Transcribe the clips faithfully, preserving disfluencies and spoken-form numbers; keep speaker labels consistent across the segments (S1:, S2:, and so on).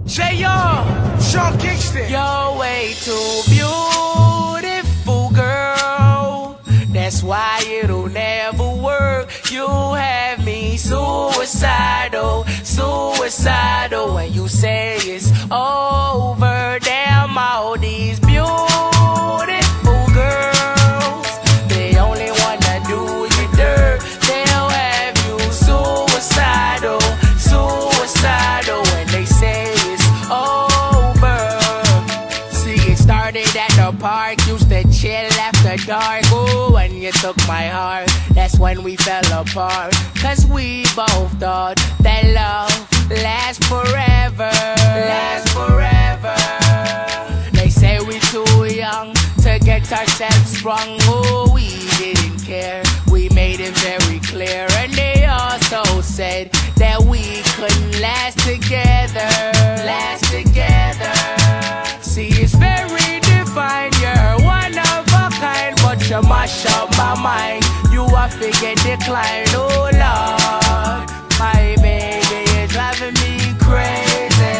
S1: J R, Sean Kingston.
S2: You're way too beautiful, girl. That's why it'll never work. You have me suicidal, suicidal. When you say it's over, damn all these beautiful girls, they only wanna do you dirt. They'll have you suicidal, suicidal. When they say it's over. See, it started at the park, used to chill after dark. Ooh, when you took my heart, that's when we fell apart. Cause we both thought that love lasts forever, lasts forever. They say we too young to get ourselves sprung. Oh, we didn't care, we made it very clear. And they also said that we couldn't last together, last together. See, it's very defined, you're one of a kind, but you mash up my mind. You are figure decline, oh Lord. My baby is driving me crazy.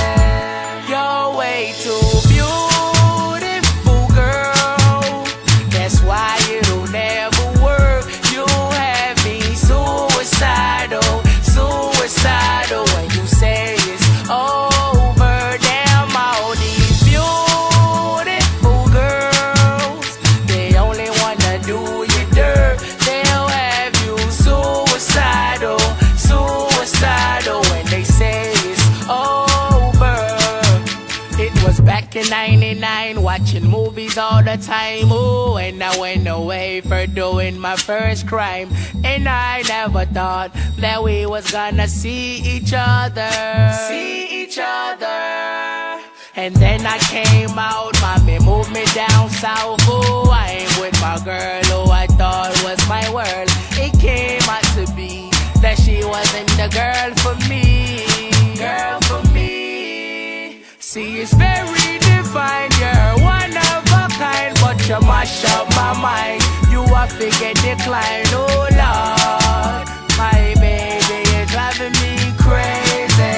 S2: You're way too beautiful, girl. That's why it'll never work. You have me suicidal, suicidal. When you say it's over, damn all these beautiful girls, they only wanna do you dirt. They'll have you suicidal, suicidal. When they say it's over. It was back in ninety-nine, watching movies all the time. Ooh, and I went away for doing my first crime. And I never thought that we was gonna see each other, see each other. And then I came out, mommy moved me down south. Ooh, I ain't with my girl who I thought was my world. It came out to be that she wasn't the girl for me, girl for me. See, it's very defined, you're one of a kind, but you mash up my mind. You are figure decline, oh Lord. My baby is driving me crazy.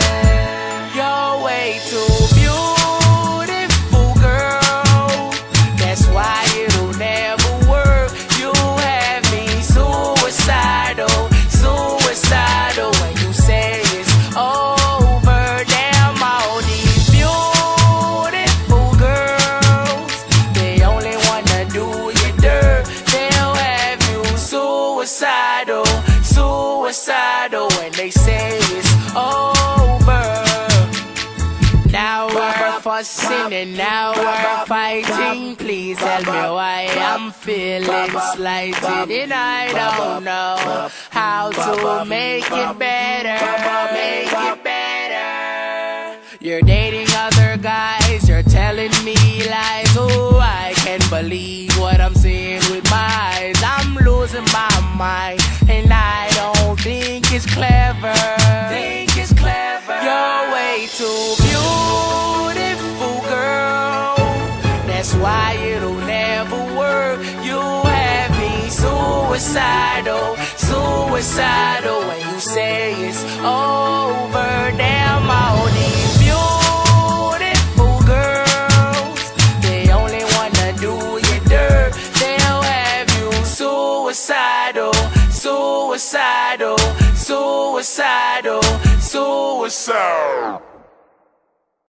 S2: You're way too beautiful, girl. That's why it'll never work. You have me suicidal, suicidal. When you say it's over, damn all these beautiful girls, they only wanna do you dirt. They'll have you suicidal, suicidal. When they say it's over. Now we're fussing and now we're fighting. Please tell me why I'm feeling slighted, and I don't know how to make it better, make it better. You're dating other guys, you're telling me lies. Oh, I can't believe what I'm seeing with my eyes. I'm losing my mind, and I don't think it's clever, think it's clever. You're way too beautiful, girl. That's why it'll never work. You have me suicidal, suicidal. When you say it's over, damn all these beautiful girls, they only wanna do you dirt. They'll have you suicidal, suicidal, suicidal, suicidal.